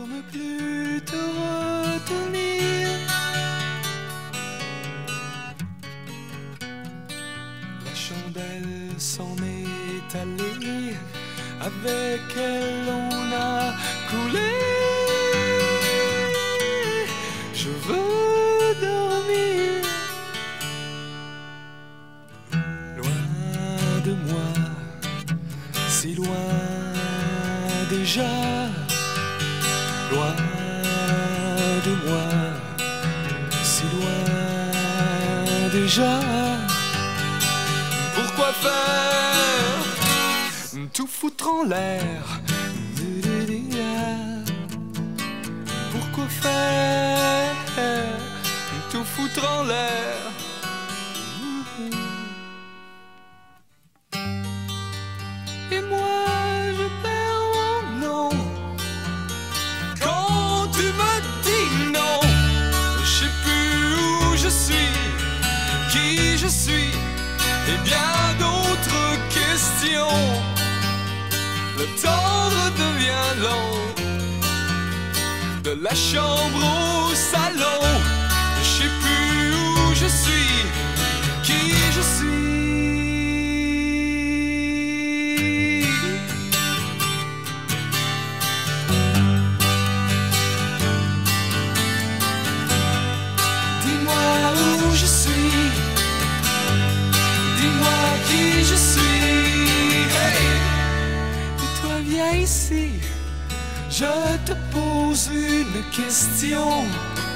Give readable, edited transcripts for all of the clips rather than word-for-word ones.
ne plus te retenir. La chandelle s'en est allée, avec elle on a coulé. Je veux dormir loin de moi, si loin déjà, loin de moi, si loin déjà. Pourquoi faire tout foutre en l'air? Pourquoi faire tout foutre en l'air? Et moi je perds mon nom quand tu me dis non. Je sais plus où je suis, qui je suis, et bien d'autres questions. Le temps redevient long, de la chambre au salon. Je sais plus où je suis, qui je suis. Dis-moi où je suis, dis-moi qui je suis. Hey! Et toi viens ici, je te pose une question.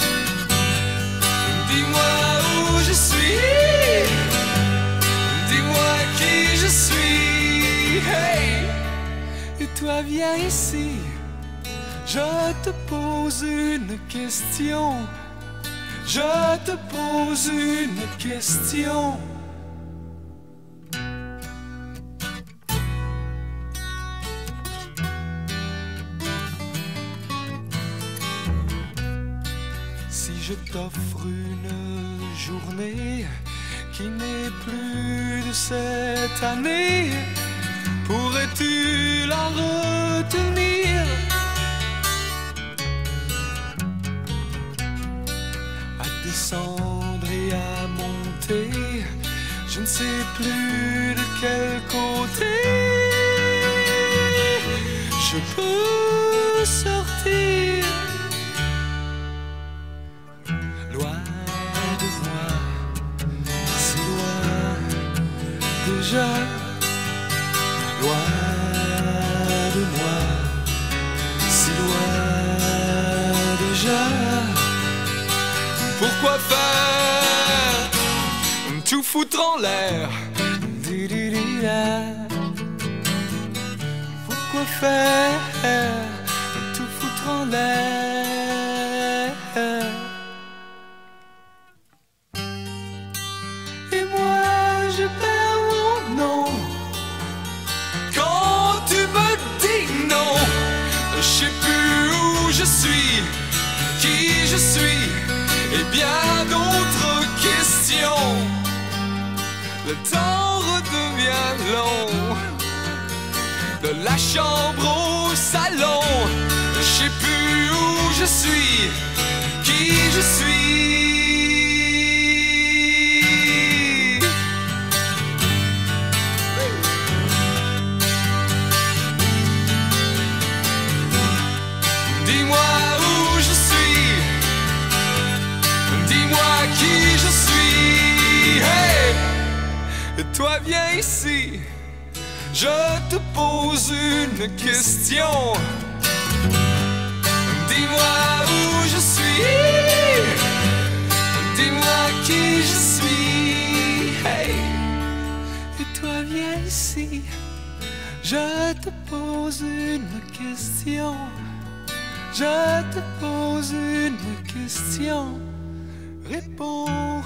Dis-moi où je suis, dis-moi qui je suis. Hey! Et toi viens ici, je te pose une question. Je te pose une question. Si je t'offre une journée qui n'est plus de cette année, pourrais-tu la retenir? À descendre et à monter, je ne sais plus de quel côté je peux sortir. Loin de moi, si loin déjà, loin de moi, si loin déjà. Pourquoi faire tout foutre en l'air? Pourquoi faire tout foutre en l'air? Et moi je perds mon nom quand tu me dis non. Je sais plus où je suis, qui je suis, et bien d'autres questions. Le temps redevient long, de la chambre au salon. Je sais plus où je suis, qui je suis. Dis-moi où je suis, dis-moi qui je suis. Hey! Et toi viens ici, je te pose une question. Dis-moi où je suis, dis-moi qui je suis. Hey! Et toi viens ici, je te pose une question. Je te pose une question. Réponds.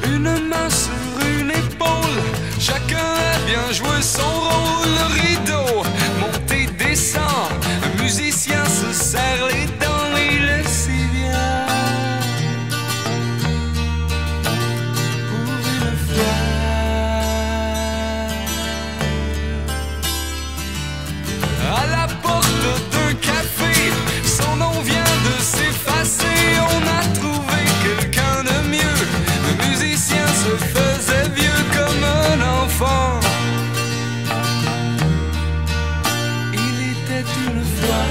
Une main sur une épaule, chacun a bien joué son rôle. Le rideau monte et descend, un musicien se serre les dents, il est si bien. Pour une fois, à la porte d'un café, son nom vient de s'effacer. On a trouvé quelqu'un de mieux, le musicien se faisait vieux comme un enfant. Il était une fois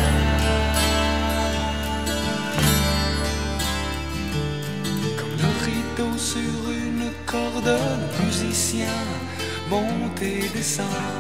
comme le rideau sur une corde, le musicien monte et descend.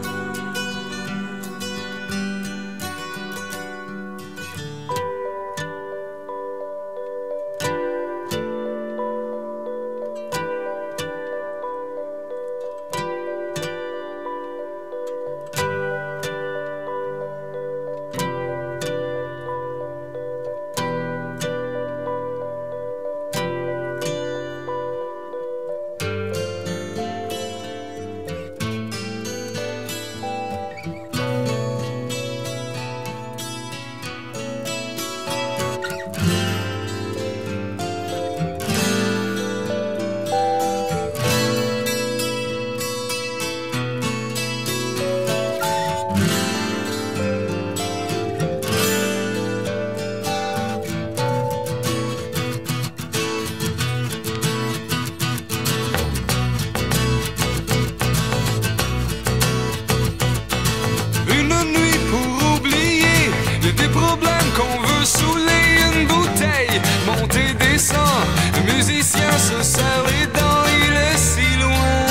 Saouler une bouteille, monte et descend, le musicien se serre les dents, il est si loin.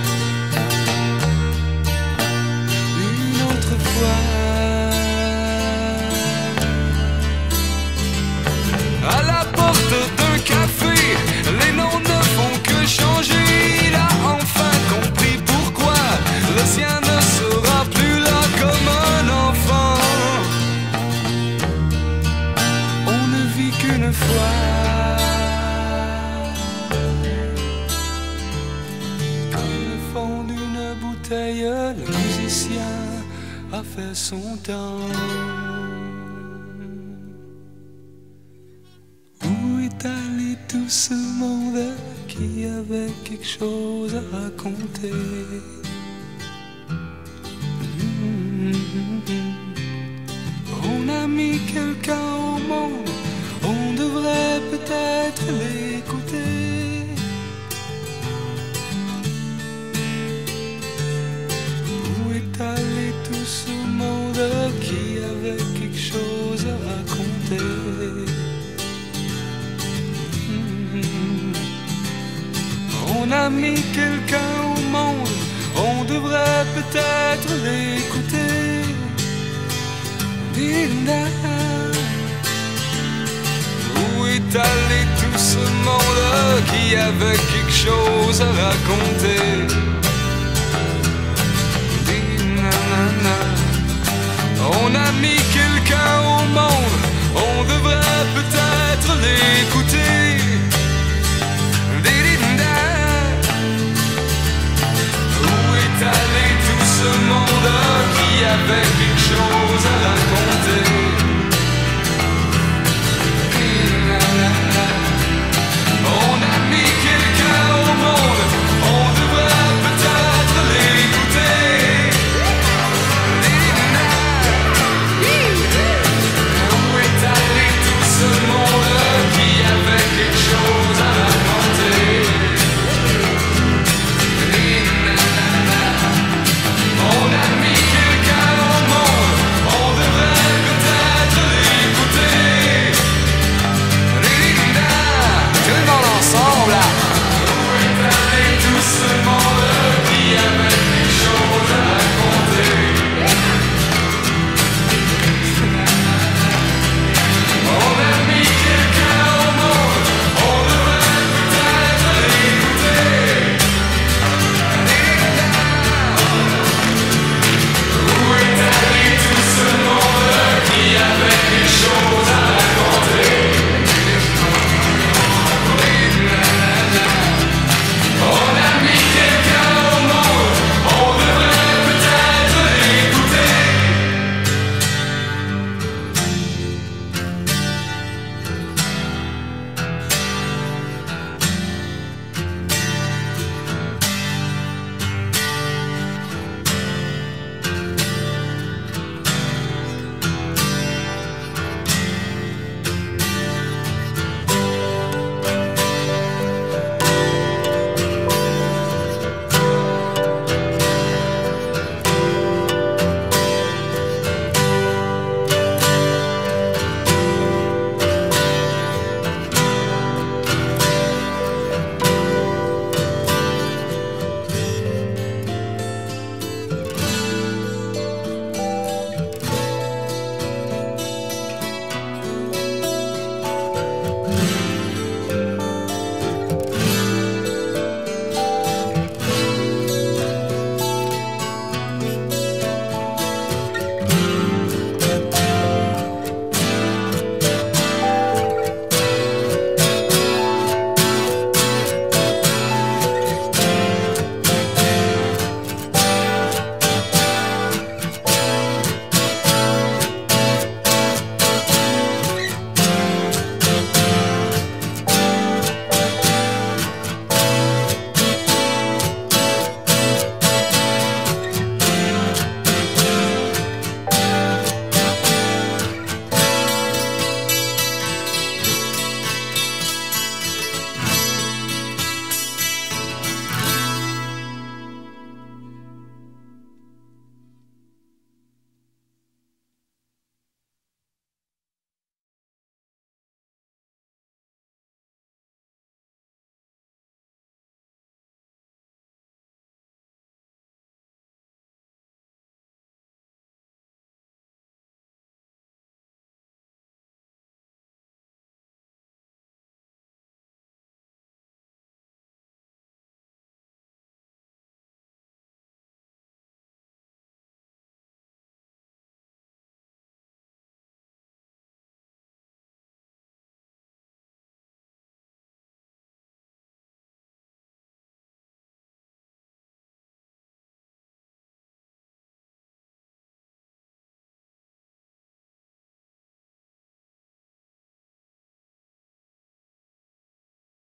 Une autre fois, à la porte d'un café, les noms ne font que changer. Il a enfin compris pourquoi le sien ne sera plus là comme un enfant. Qu'une fois, dans le fond d'une bouteille, le musicien a fait son temps. Où est allé tout ce monde qui avait quelque chose à raconter? On a mis quelqu'un au monde, on devrait peut-être l'écouter. Où est allé tout ce monde qui avait quelque chose à raconter? On a mis quelqu'un au monde, on devrait peut-être l'écouter. Où est allé tout ce monde qui avait quelque chose à raconter? On a mis quelqu'un au monde, on devrait peut-être l'écouter.